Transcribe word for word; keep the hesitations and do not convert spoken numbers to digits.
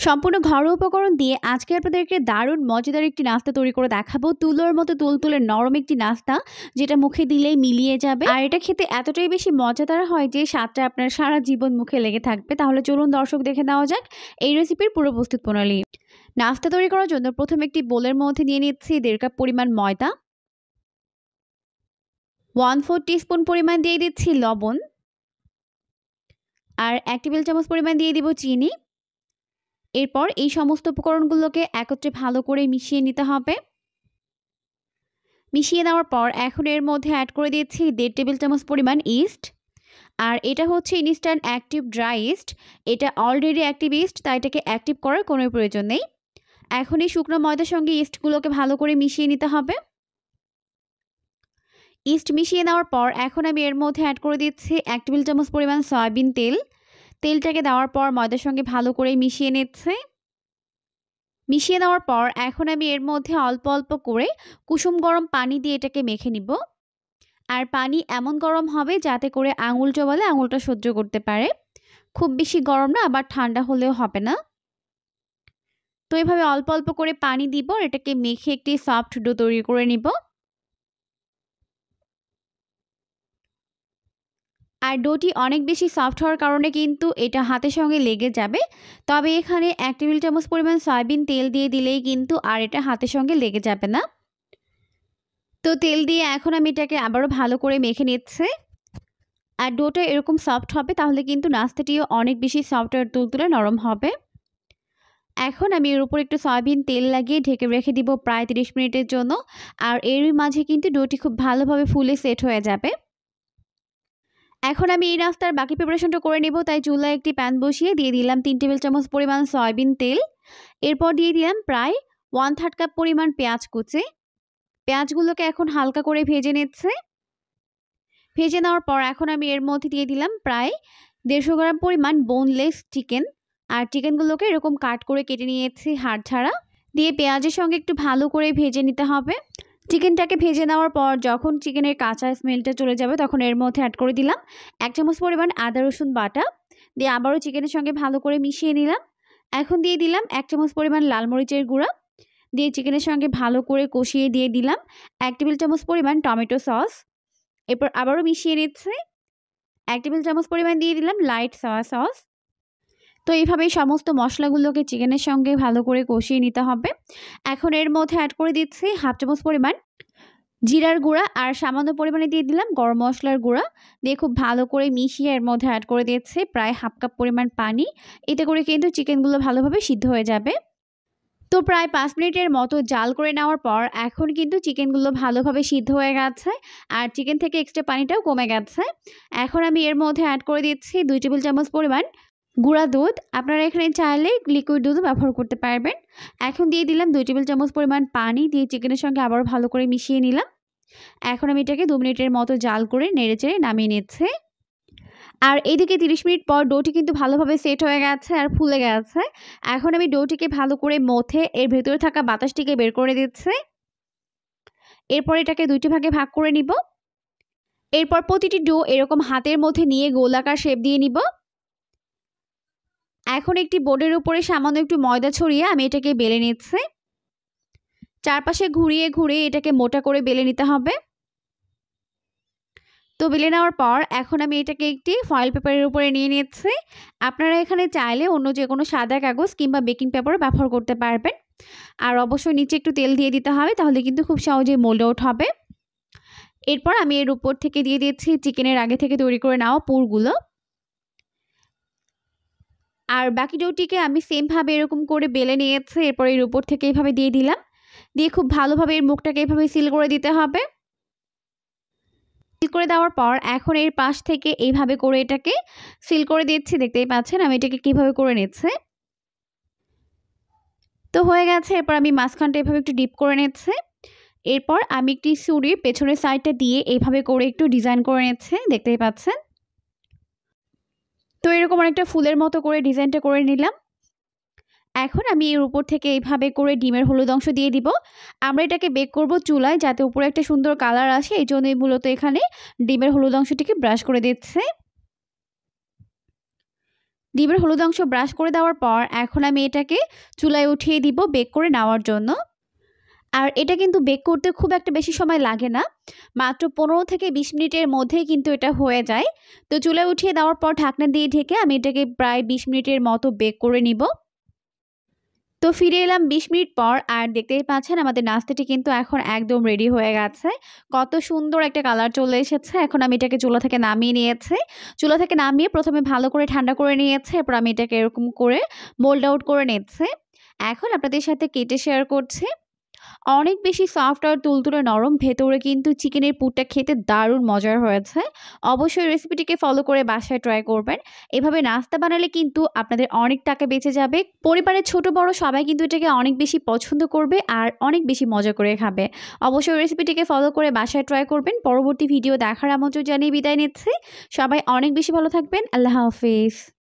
সম্পূর্ণ ঘরোয়া উপকরণ দিয়ে আজকে আপনাদেরকে দারুণ মজাদার একটি নাস্তা তৈরি করে দেখাবো। তুলোর মতো তুলতুলে নরম একটি নাস্তা, যেটা মুখে দিলেই মিলিয়ে যাবে। আর এটা খেতে এতটাই বেশি মজাদার হয় যে স্বাদটা আপনার সারা জীবন মুখে লেগে থাকবে। তাহলে চলুন দর্শক দেখে নেওয়া যাক এই রেসিপির পুরো প্রস্তুত প্রণালী। নাস্তা তৈরি করার জন্য প্রথমে একটি বোলের মধ্যে নিয়ে নিচ্ছি দেড় কাপ পরিমাণ ময়দা, ওয়ান ফোর টিস্পুন পরিমাণ দিয়ে দিচ্ছি লবণ, আর এক টেবিল চামচ পরিমাণ দিয়ে দিব চিনি। এরপর এই সমস্ত উপকরণগুলোকে একত্রে ভালো করে মিশিয়ে নিতে হবে। মিশিয়ে নেওয়ার পর এখন এর মধ্যে অ্যাড করে দিচ্ছি দেড় টেবিল চামচ পরিমাণ ইস্ট। আর এটা হচ্ছে ইনস্ট্যান্ট অ্যাক্টিভ ড্রাই ইস্ট। এটা অলরেডি অ্যাক্টিভ ইস্ট, তাই এটাকে অ্যাক্টিভ করার কোনো প্রয়োজন নেই। এখন এই শুকনো ময়দার সঙ্গে ইস্টগুলোকে ভালো করে মিশিয়ে নিতে হবে। ইস্ট মিশিয়ে নেওয়ার পর এখন আমি এর মধ্যে অ্যাড করে দিচ্ছি এক টেবিল চামচ পরিমাণ সয়াবিন তেল। তেলটাকে দেওয়ার পর ময়দার সঙ্গে ভালো করে মিশিয়ে নিচ্ছে। মিশিয়ে নেওয়ার পর এখন আমি এর মধ্যে অল্প অল্প করে কুসুম গরম পানি দিয়ে এটাকে মেখে নিব। আর পানি এমন গরম হবে যাতে করে আঙুল চোবালে আঙুলটা সহ্য করতে পারে। খুব বেশি গরম না, আবার ঠান্ডা হলেও হবে না। তো এভাবে অল্প অল্প করে পানি দিব, এটাকে মেখে একটি সফট ডো তৈরি করে নিব। আর ডোটি অনেক বেশি সফট হওয়ার কারণে কিন্তু এটা হাতের সঙ্গে লেগে যাবে। তবে এখানে এক টেবিল চামচ পরিমাণ সয়াবিন তেল দিয়ে দিলেই কিন্তু আর এটা হাতের সঙ্গে লেগে যাবে না। তো তেল দিয়ে এখন আমি এটাকে আবারও ভালো করে মেখে নিচ্ছে। আর ডোটা এরকম সফট হবে, তাহলে কিন্তু নাস্তাটিও অনেক বেশি সফট আর তুলতুলে নরম হবে। এখন আমি এর উপর একটু সয়াবিন তেল লাগিয়ে ঢেকে রেখে দিব প্রায় তিরিশ মিনিটের জন্য। আর এর মাঝে কিন্তু ডোটি খুব ভালোভাবে ফুলে সেট হয়ে যাবে। এখন আমি এই নাস্তার বাকি প্রিপারেশনটা করে নেব, তাই চুলায় একটি প্যান বসিয়ে দিয়ে দিলাম তিন টেবিল চামচ পরিমাণ সয়াবিন তেল। এরপর দিয়ে দিলাম প্রায় ওয়ান থার্ড কাপ পরিমাণ পেঁয়াজ কুচি। পেঁয়াজগুলোকে এখন হালকা করে ভেজে নিচ্ছে। ভেজে নেওয়ার পর এখন আমি এর মধ্যে দিয়ে দিলাম প্রায় দেড়শো গ্রাম পরিমাণ বোনলেস চিকেন। আর চিকেনগুলোকে এরকম কাট করে কেটে নিয়েছি হাড় ছাড়া, দিয়ে পেঁয়াজের সঙ্গে একটু ভালো করে ভেজে নিতে হবে। চিকেনটাকে ভেজে নেওয়ার পর যখন চিকেনের কাঁচা স্মেলটা চলে যাবে তখন এর মধ্যে অ্যাড করে দিলাম এক চামচ পরিমাণ আদা রসুন বাটা, দিয়ে আবারও চিকেনের সঙ্গে ভালো করে মিশিয়ে নিলাম। এখন দিয়ে দিলাম এক চামচ পরিমাণ লাল মরিচের গুঁড়া, দিয়ে চিকেনের সঙ্গে ভালো করে কষিয়ে দিয়ে দিলাম এক টেবিল চামচ পরিমাণ টমেটো সস। এরপর আবারও মিশিয়ে নিচ্ছে। এক টেবিল চামচ পরিমাণ দিয়ে দিলাম লাইট সয়া সস। তো এইভাবেই সমস্ত মশলাগুলোকে চিকেনের সঙ্গে ভালো করে কষিয়ে নিতে হবে। এখন এর মধ্যে অ্যাড করে দিচ্ছি হাফ চামচ পরিমাণ জিরার গুঁড়া, আর সামান্য পরিমাণে দিয়ে দিলাম গরম মশলার গুঁড়া। দিয়ে খুব ভালো করে মিশিয়ে এর মধ্যে অ্যাড করে দিচ্ছি প্রায় হাফ কাপ পরিমাণ পানি। এতে করে কিন্তু চিকেনগুলো ভালোভাবে সিদ্ধ হয়ে যাবে। তো প্রায় পাঁচ মিনিটের মতো জাল করে নেওয়ার পর এখন কিন্তু চিকেনগুলো ভালোভাবে সিদ্ধ হয়ে গেছে, আর চিকেন থেকে এক্সট্রা পানিটাও কমে গেছে। এখন আমি এর মধ্যে অ্যাড করে দিচ্ছি দুই টেবিল চামচ পরিমাণ গুঁড়া দুধ। আপনারা এখানে চাইলে লিকুইড দুধও ব্যবহার করতে পারবেন। এখন দিয়ে দিলাম দুই টেবিল চামচ পরিমাণ পানি, দিয়ে চিকেনের সঙ্গে আবারও ভালো করে মিশিয়ে নিলাম। এখন আমি এটাকে দু মিনিটের মতো জাল করে নেড়ে চেড়ে নামিয়ে নিচ্ছে। আর এইদিকে তিরিশ মিনিট পর ডোটি কিন্তু ভালোভাবে সেট হয়ে গেছে আর ফুলে গেছে। এখন আমি ডোটিকে ভালো করে মথে এর ভেতরে থাকা বাতাসটিকে বের করে দিচ্ছে। এরপর এটাকে দুইটি ভাগে ভাগ করে নিব। এরপর প্রতিটি ডো এরকম হাতের মধ্যে নিয়ে গোলাকার শেপ দিয়ে নিব। এখন একটি বোর্ডের উপরে সামান্য একটু ময়দা ছড়িয়ে আমি এটাকে বেলে নিচ্ছি। চারপাশে ঘুরিয়ে ঘুরিয়ে এটাকে মোটা করে বেলে নিতে হবে। তো বেলে নেওয়ার পর এখন আমি এটাকে একটি ফয়েল পেপারের উপরে নিয়ে নিচ্ছি। আপনারা এখানে চাইলে অন্য যে কোনো সাদা কাগজ কিংবা বেকিং পেপারও ব্যবহার করতে পারবেন। আর অবশ্যই নিচে একটু তেল দিয়ে দিতে হবে, তাহলে কিন্তু খুব সহজেই মোল্ড আউট হবে। এরপর আমি এর উপর থেকে দিয়ে দিচ্ছি চিকেনের আগে থেকে তৈরি করে নেওয়া পুরগুলো। আর বাকি ডোটিকে আমি সেমভাবে এরকম করে বেলে নিয়েছি। এরপর এর উপর থেকে এইভাবে দিয়ে দিলাম, দিয়ে খুব ভালোভাবে এর মুখটাকে এইভাবে সিল করে দিতে হবে। সিল করে দেওয়ার পর এখন এর পাশ থেকে এইভাবে করে এটাকে সিল করে দিচ্ছি। দেখতেই পাচ্ছেন আমি এটাকে কিভাবে করে নিচ্ছি। তো হয়ে গেছে। এরপর আমি মাঝখানটা এভাবে একটু ডিপ করে নিচ্ছি। এরপর আমি একটি ছুরির পেছনের সাইডটা দিয়ে এইভাবে করে একটু ডিজাইন করে নিচ্ছি। দেখতেই পাচ্ছেন। তো এরকম অনেকটা ফুলের মতো করে ডিজাইনটা করে নিলাম। এখন আমি এর উপর থেকে এইভাবে করে ডিমের হলুদ অংশ দিয়ে দিব। আমরা এটাকে বেক করব চুলায়, যাতে উপরে একটা সুন্দর কালার আসে। এই জন্যই মূলত এখানে ডিমের হলুদ অংশটিকে ব্রাশ করে দিচ্ছে। ডিমের হলুদ অংশ ব্রাশ করে দেওয়ার পর এখন আমি এটাকে চুলায় উঠিয়ে দিব বেক করে নেওয়ার জন্য। আর এটা কিন্তু বেক করতে খুব একটা বেশি সময় লাগে না, মাত্র পনেরো থেকে বিশ মিনিটের মধ্যেই কিন্তু এটা হয়ে যায়। তো চুলায় উঠিয়ে দেওয়ার পর ঢাকনা দিয়ে ঢেকে আমি এটাকে প্রায় বিশ মিনিটের মতো বেক করে নিব। তো ফিরে এলাম বিশ মিনিট পর, আর দেখতেই পাচ্ছেন আমাদের নাস্তাটি কিন্তু এখন একদম রেডি হয়ে গেছে। কত সুন্দর একটা কালার চলে এসেছে। এখন আমি এটাকে চুলা থেকে নামিয়ে নিয়েছি। চুলা থেকে নামিয়ে প্রথমে ভালো করে ঠান্ডা করে নিয়েছি, এরপর আমি এটাকে এরকম করে মোল্ড আউট করে নিচ্ছি। এখন আপনাদের সাথে কেটে শেয়ার করছি। অনেক বেশি সফট আর তুলতুলে নরম, ভেতরে কিন্তু চিকেনের পুরটা খেতে দারুণ মজার হয়েছে। অবশ্যই রেসিপিটিকে ফলো করে বাসায় ট্রাই করবেন। এভাবে নাস্তা বানালে কিন্তু আপনাদের অনেক টাকা বেঁচে যাবে। পরিবারের ছোট বড় সবাই কিন্তু এটাকে অনেক বেশি পছন্দ করবে আর অনেক বেশি মজা করে খাবে। অবশ্যই রেসিপিটিকে ফলো করে বাসায় ট্রাই করবেন। পরবর্তী ভিডিও দেখার আমন্ত্রণ জানিয়ে বিদায় নিচ্ছি। সবাই অনেক বেশি ভালো থাকবেন। আল্লাহ হাফেজ।